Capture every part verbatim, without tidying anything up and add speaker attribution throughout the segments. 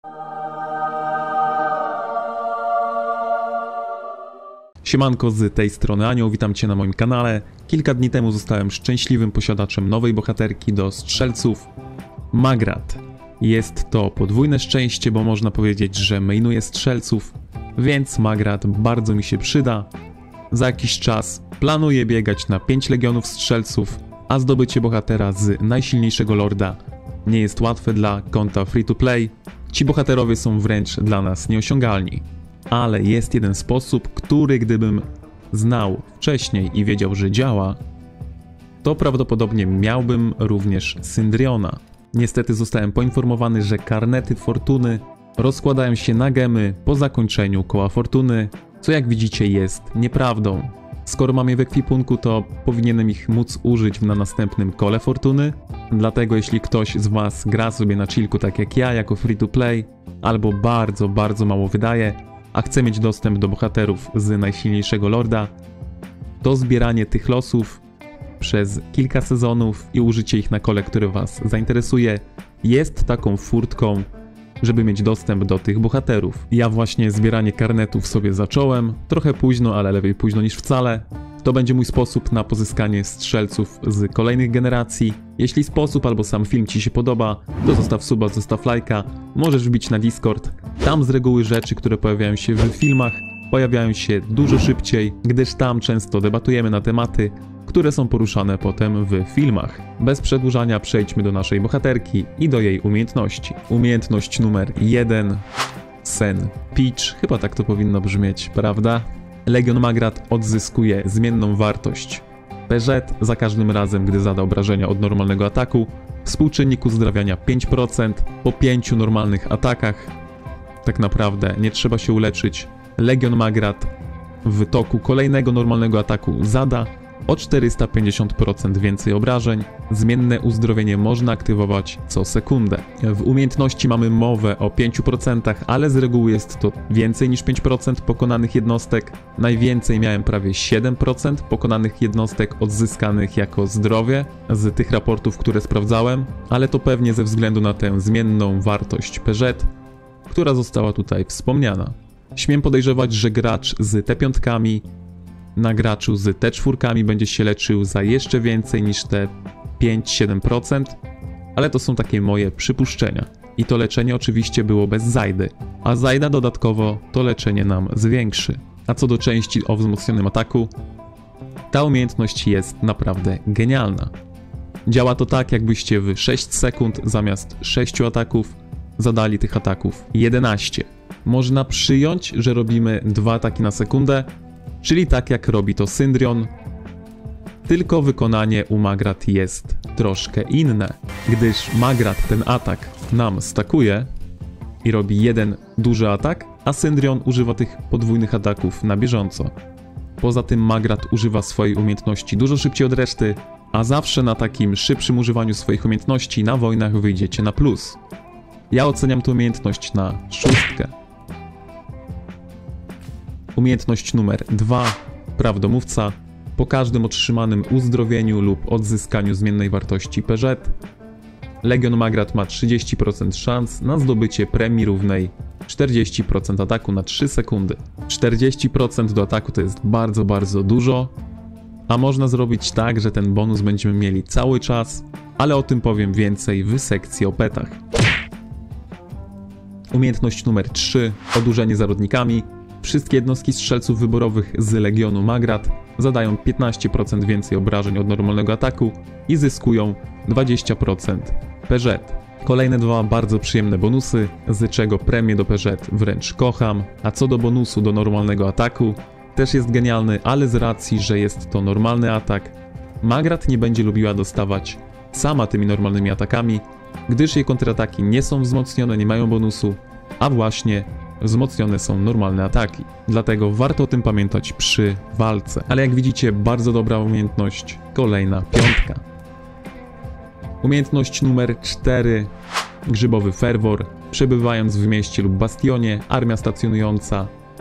Speaker 1: Siemanko, z tej strony Anioł, witam Cię na moim kanale. Kilka dni temu zostałem szczęśliwym posiadaczem nowej bohaterki do strzelców, Magrat. Jest to podwójne szczęście, bo można powiedzieć, że mainuję strzelców, więc Magrat bardzo mi się przyda. Za jakiś czas planuję biegać na pięć legionów strzelców, a zdobycie bohatera z najsilniejszego lorda nie jest łatwe dla konta free to play. Ci bohaterowie są wręcz dla nas nieosiągalni. Ale jest jeden sposób, który gdybym znał wcześniej i wiedział, że działa, to prawdopodobnie miałbym również Syndriona. Niestety zostałem poinformowany, że karnety fortuny rozkładają się na gemy po zakończeniu koła fortuny, co jak widzicie jest nieprawdą. Skoro mam je w ekwipunku, to powinienem ich móc użyć na następnym kole fortuny, dlatego jeśli ktoś z Was gra sobie na chillku tak jak ja, jako free to play, albo bardzo, bardzo mało wydaje, a chce mieć dostęp do bohaterów z najsilniejszego lorda, to zbieranie tych losów przez kilka sezonów i użycie ich na kole, które Was zainteresuje, jest taką furtką, żeby mieć dostęp do tych bohaterów. Ja właśnie zbieranie karnetów sobie zacząłem, trochę późno, ale lepiej późno niż wcale. To będzie mój sposób na pozyskanie strzelców z kolejnych generacji. Jeśli sposób albo sam film Ci się podoba, to zostaw suba, zostaw lajka, możesz wbić na Discord. Tam z reguły rzeczy, które pojawiają się w filmach, pojawiają się dużo szybciej, gdyż tam często debatujemy na tematy, które są poruszane potem w filmach. Bez przedłużania przejdźmy do naszej bohaterki i do jej umiejętności. Umiejętność numer jeden. Sen Peach. Chyba tak to powinno brzmieć, prawda? Legion Magrat odzyskuje zmienną wartość P Z za każdym razem, gdy zada obrażenia od normalnego ataku. Współczynnik uzdrawiania pięć procent po pięciu normalnych atakach. Tak naprawdę nie trzeba się uleczyć. Legion Magrat w toku kolejnego normalnego ataku zada o czterysta pięćdziesiąt procent więcej obrażeń. Zmienne uzdrowienie można aktywować co sekundę. W umiejętności mamy mowę o pięciu procentach, ale z reguły jest to więcej niż pięć procent pokonanych jednostek. Najwięcej miałem prawie siedem procent pokonanych jednostek odzyskanych jako zdrowie z tych raportów, które sprawdzałem, ale to pewnie ze względu na tę zmienną wartość P Z, która została tutaj wspomniana. Śmiem podejrzewać, że gracz z T pięć na graczu z T cztery będzie się leczył za jeszcze więcej niż te pięć do siedmiu procent, ale to są takie moje przypuszczenia. I to leczenie oczywiście było bez Zajdy, a Zajda dodatkowo to leczenie nam zwiększy. A co do części o wzmocnionym ataku, ta umiejętność jest naprawdę genialna. Działa to tak, jakbyście w sześć sekund zamiast sześciu ataków zadali tych ataków jedenaście. Można przyjąć, że robimy dwa ataki na sekundę, czyli tak jak robi to Syndrion, tylko wykonanie u Magrat jest troszkę inne, gdyż Magrat ten atak nam stakuje i robi jeden duży atak, a Syndrion używa tych podwójnych ataków na bieżąco. Poza tym Magrat używa swojej umiejętności dużo szybciej od reszty, a zawsze na takim szybszym używaniu swoich umiejętności na wojnach wyjdziecie na plus. Ja oceniam tę umiejętność na szóstkę. Umiejętność numer dwa. Prawdomówca. Po każdym otrzymanym uzdrowieniu lub odzyskaniu zmiennej wartości P Z, Legion Magrat ma trzydzieści procent szans na zdobycie premii równej czterdzieści procent ataku na trzy sekundy. czterdzieści procent do ataku to jest bardzo, bardzo dużo, a można zrobić tak, że ten bonus będziemy mieli cały czas, ale o tym powiem więcej w sekcji o petach. Umiejętność numer trzy. Odurzenie zarodnikami. Wszystkie jednostki strzelców wyborowych z Legionu Magrat zadają piętnaście procent więcej obrażeń od normalnego ataku i zyskują dwadzieścia procent P Z. Kolejne dwa bardzo przyjemne bonusy, z czego premię do P Z wręcz kocham, a co do bonusu do normalnego ataku, też jest genialny, ale z racji, że jest to normalny atak, Magrat nie będzie lubiła dostawać sama tymi normalnymi atakami, gdyż jej kontrataki nie są wzmocnione, nie mają bonusu, a właśnie wzmocnione są normalne ataki. Dlatego warto o tym pamiętać przy walce. Ale jak widzicie, bardzo dobra umiejętność. Kolejna piątka. Umiejętność numer cztery. Grzybowy ferwor. Przebywając w mieście lub bastionie, armia stacjonująca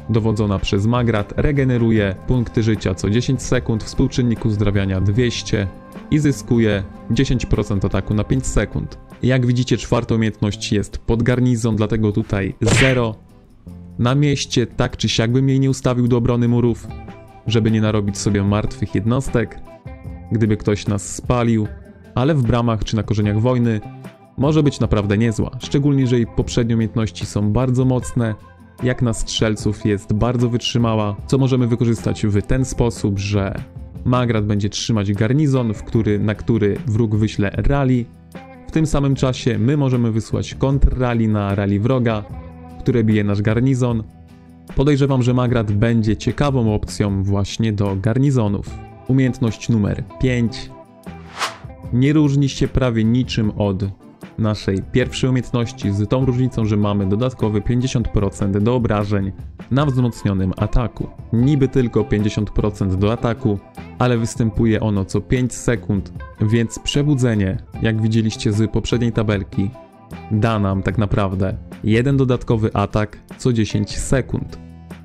Speaker 1: dowodzona przez Magrat, regeneruje punkty życia co dziesięć sekund, współczynnik uzdrawiania dwieście i zyskuje dziesięć procent ataku na pięć sekund. Jak widzicie, czwarta umiejętność jest pod garnizon, dlatego tutaj zero. Na mieście tak czy siak bym jej nie ustawił do obrony murów, żeby nie narobić sobie martwych jednostek, gdyby ktoś nas spalił, ale w bramach czy na korzeniach wojny może być naprawdę niezła, szczególnie że jej poprzednie umiejętności są bardzo mocne, jak na strzelców jest bardzo wytrzymała, co możemy wykorzystać w ten sposób, że Magrat będzie trzymać garnizon, w który, na który wróg wyśle rally. W tym samym czasie my możemy wysłać kontrrally na rally wroga, które bije nasz garnizon. Podejrzewam, że Magrat będzie ciekawą opcją właśnie do garnizonów. Umiejętność numer pięć. Nie różni się prawie niczym od naszej pierwszej umiejętności, z tą różnicą, że mamy dodatkowy pięćdziesiąt procent do obrażeń na wzmocnionym ataku. Niby tylko pięćdziesiąt procent do ataku, ale występuje ono co pięć sekund, więc przebudzenie, jak widzieliście z poprzedniej tabelki, da nam tak naprawdę jeden dodatkowy atak co dziesięć sekund.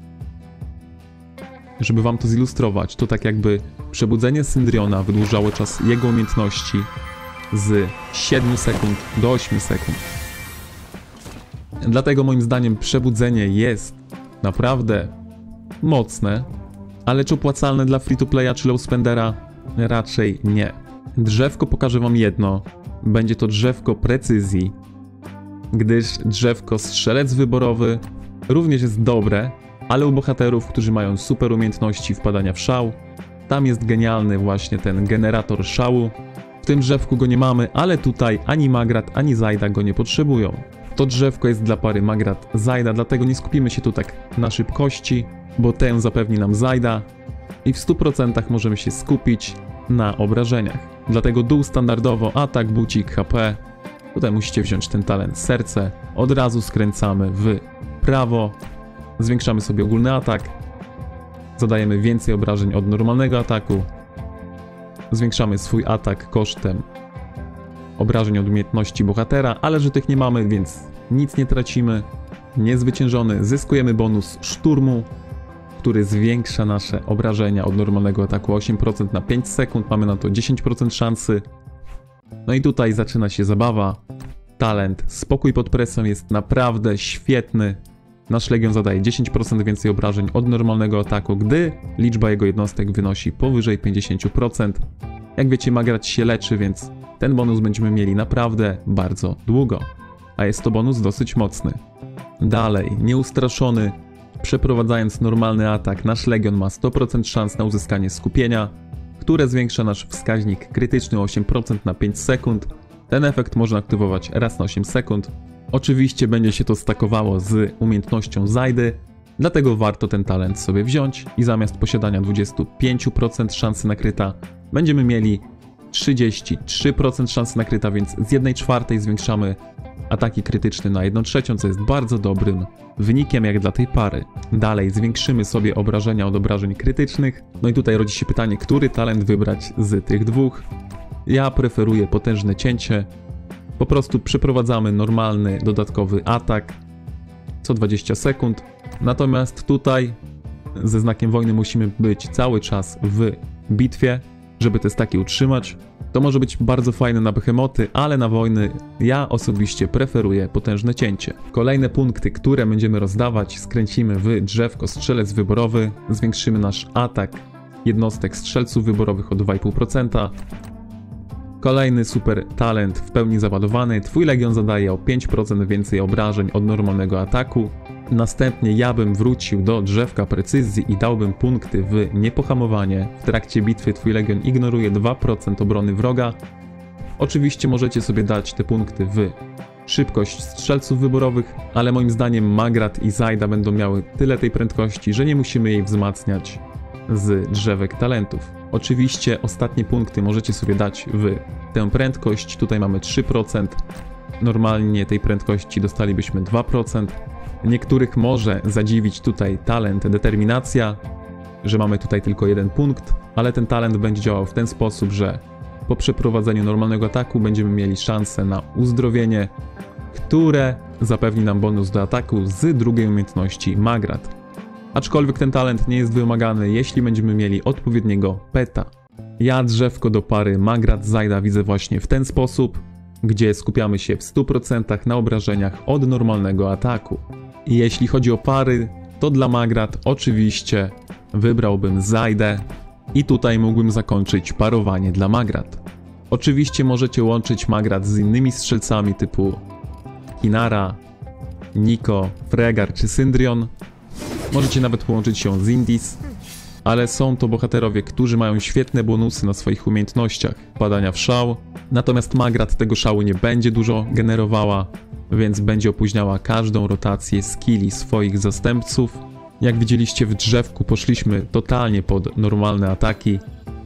Speaker 1: Żeby wam to zilustrować, to tak jakby przebudzenie Syndriona wydłużało czas jego umiejętności z siedmiu sekund do ośmiu sekund. Dlatego moim zdaniem przebudzenie jest naprawdę mocne, ale czy opłacalne dla free-to-playa czy low-spendera? Raczej nie. Drzewko pokażę wam jedno. Będzie to drzewko precyzji, gdyż drzewko strzelec wyborowy również jest dobre, ale u bohaterów, którzy mają super umiejętności wpadania w szał, tam jest genialny właśnie ten generator szału. W tym drzewku go nie mamy, ale tutaj ani Magrat, ani Zajda go nie potrzebują. To drzewko jest dla pary Magrat-Zajda, dlatego nie skupimy się tu tak na szybkości, bo tę zapewni nam Zajda i w stu procentach możemy się skupić na obrażeniach. Dlatego dół standardowo, atak, bucik, H P. Tutaj musicie wziąć ten talent serce. Od razu skręcamy w prawo. Zwiększamy sobie ogólny atak. Zadajemy więcej obrażeń od normalnego ataku. Zwiększamy swój atak kosztem obrażeń od umiejętności bohatera, ale że tych nie mamy, więc nic nie tracimy. Niezwyciężony. Zyskujemy bonus szturmu, który zwiększa nasze obrażenia od normalnego ataku osiem procent na pięć sekund. Mamy na to dziesięć procent szansy. No i tutaj zaczyna się zabawa. Talent spokój pod presją jest naprawdę świetny. Nasz legion zadaje dziesięć procent więcej obrażeń od normalnego ataku, gdy liczba jego jednostek wynosi powyżej pięćdziesiąt procent. Jak wiecie, Magrat się leczy, więc ten bonus będziemy mieli naprawdę bardzo długo. A jest to bonus dosyć mocny. Dalej, nieustraszony. Przeprowadzając normalny atak, nasz legion ma sto procent szans na uzyskanie skupienia, które zwiększa nasz wskaźnik krytyczny o osiem procent na pięć sekund. Ten efekt można aktywować raz na osiem sekund. Oczywiście będzie się to stakowało z umiejętnością Zajdy, dlatego warto ten talent sobie wziąć i zamiast posiadania dwadzieścia pięć procent szansy na kryta, będziemy mieli trzydzieści trzy procent szansy na kryta, więc z jednej czwartej zwiększamy ataki krytyczne na jedną trzecią, co jest bardzo dobrym wynikiem jak dla tej pary. Dalej zwiększymy sobie obrażenia od obrażeń krytycznych. No i tutaj rodzi się pytanie, który talent wybrać z tych dwóch. Ja preferuję potężne cięcie. Po prostu przeprowadzamy normalny, dodatkowy atak co dwadzieścia sekund. Natomiast tutaj ze znakiem wojny musimy być cały czas w bitwie, żeby te staki utrzymać. To może być bardzo fajne na behemoty, ale na wojny ja osobiście preferuję potężne cięcie. Kolejne punkty, które będziemy rozdawać, skręcimy w drzewko strzelec wyborowy, zwiększymy nasz atak jednostek strzelców wyborowych o dwa i pół procent. Kolejny super talent w pełni załadowany. Twój legion zadaje o pięć procent więcej obrażeń od normalnego ataku. Następnie ja bym wrócił do drzewka precyzji i dałbym punkty w niepohamowanie. W trakcie bitwy twój legion ignoruje dwa procent obrony wroga. Oczywiście możecie sobie dać te punkty w szybkość strzelców wyborowych, ale moim zdaniem Magrat i Zajda będą miały tyle tej prędkości, że nie musimy jej wzmacniać z drzewek talentów. Oczywiście ostatnie punkty możecie sobie dać w tę prędkość. Tutaj mamy trzy procent. Normalnie tej prędkości dostalibyśmy dwa procent. Niektórych może zadziwić tutaj talent determinacja, że mamy tutaj tylko jeden punkt, ale ten talent będzie działał w ten sposób, że po przeprowadzeniu normalnego ataku będziemy mieli szansę na uzdrowienie, które zapewni nam bonus do ataku z drugiej umiejętności Magrat. Aczkolwiek ten talent nie jest wymagany, jeśli będziemy mieli odpowiedniego peta. Ja drzewko do pary Magrat Zajda widzę właśnie w ten sposób, gdzie skupiamy się w stu procentach na obrażeniach od normalnego ataku. I jeśli chodzi o pary, to dla Magrat oczywiście wybrałbym Zajdę i tutaj mógłbym zakończyć parowanie dla Magrat. Oczywiście możecie łączyć Magrat z innymi strzelcami typu Kinara, Niko, Fregar czy Syndrion. Możecie nawet połączyć ją z Indis, ale są to bohaterowie, którzy mają świetne bonusy na swoich umiejętnościach padania w szał, natomiast Magrat tego szału nie będzie dużo generowała, więc będzie opóźniała każdą rotację skilli swoich zastępców. Jak widzieliście w drzewku poszliśmy totalnie pod normalne ataki,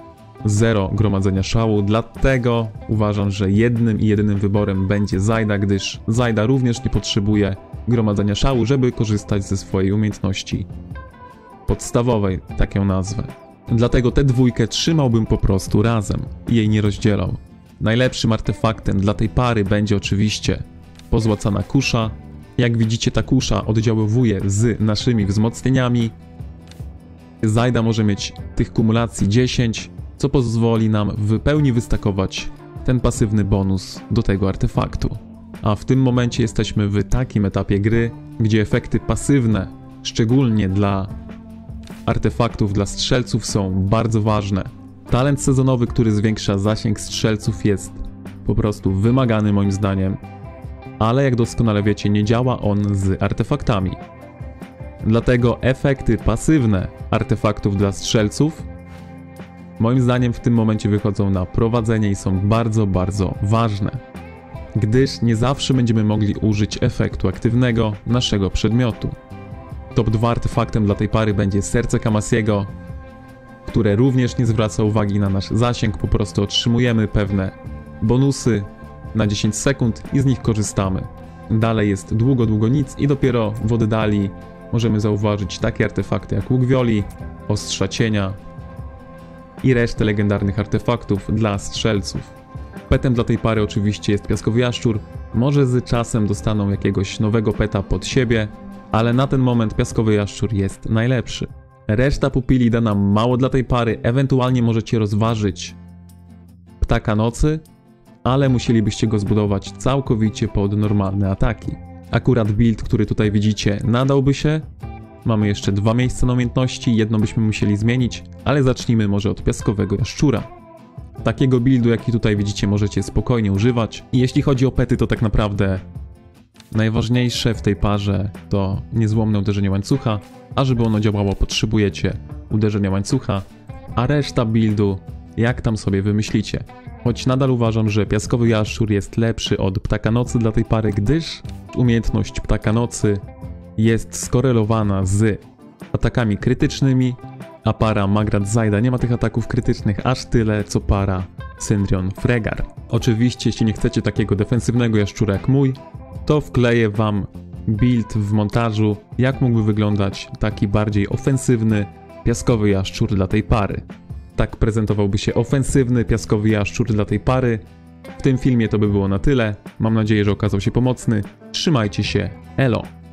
Speaker 1: zero gromadzenia szału, dlatego uważam, że jednym i jedynym wyborem będzie Zajda, gdyż Zajda również nie potrzebuje gromadzenia szału, żeby korzystać ze swojej umiejętności podstawowej, tak ją nazwę. Dlatego tę dwójkę trzymałbym po prostu razem i jej nie rozdzielał. Najlepszym artefaktem dla tej pary będzie oczywiście pozłacana kusza. Jak widzicie, ta kusza oddziaływuje z naszymi wzmocnieniami. Zajda może mieć tych kumulacji dziesięć, co pozwoli nam w pełni wystakować ten pasywny bonus do tego artefaktu. A w tym momencie jesteśmy w takim etapie gry, gdzie efekty pasywne, szczególnie dla artefaktów dla strzelców, są bardzo ważne. Talent sezonowy, który zwiększa zasięg strzelców, jest po prostu wymagany moim zdaniem, ale jak doskonale wiecie, nie działa on z artefaktami. Dlatego efekty pasywne artefaktów dla strzelców moim zdaniem w tym momencie wychodzą na prowadzenie i są bardzo, bardzo ważne, gdyż nie zawsze będziemy mogli użyć efektu aktywnego naszego przedmiotu. Top dwa artefaktem dla tej pary będzie Serce Kamasiego, które również nie zwraca uwagi na nasz zasięg, po prostu otrzymujemy pewne bonusy na dziesięć sekund i z nich korzystamy. Dalej jest Długo, Długo Nic i dopiero w oddali możemy zauważyć takie artefakty jak Łuk Wioli, Ostrza Cienia i resztę legendarnych artefaktów dla strzelców. Petem dla tej pary oczywiście jest Piaskowy Jaszczur, może z czasem dostaną jakiegoś nowego peta pod siebie, ale na ten moment Piaskowy Jaszczur jest najlepszy. Reszta pupili da nam mało dla tej pary, ewentualnie możecie rozważyć Ptaka Nocy, ale musielibyście go zbudować całkowicie pod normalne ataki. Akurat build, który tutaj widzicie, nadałby się. Mamy jeszcze dwa miejsca na umiejętności, jedno byśmy musieli zmienić, ale zacznijmy może od Piaskowego Jaszczura. Takiego buildu, jaki tutaj widzicie, możecie spokojnie używać. I jeśli chodzi o pety, to tak naprawdę najważniejsze w tej parze to niezłomne uderzenie łańcucha, a żeby ono działało, potrzebujecie uderzenia łańcucha, a reszta buildu jak tam sobie wymyślicie. Choć nadal uważam, że Piaskowy Jaszczur jest lepszy od Ptaka Nocy dla tej pary, gdyż umiejętność Ptaka Nocy jest skorelowana z atakami krytycznymi, a para Magrat Zajda nie ma tych ataków krytycznych aż tyle, co para Syndrion Fregar. Oczywiście, jeśli nie chcecie takiego defensywnego jaszczura jak mój, to wkleję wam build w montażu, jak mógłby wyglądać taki bardziej ofensywny Piaskowy Jaszczur dla tej pary. Tak prezentowałby się ofensywny Piaskowy Jaszczur dla tej pary. W tym filmie to by było na tyle. Mam nadzieję, że okazał się pomocny. Trzymajcie się. Elo!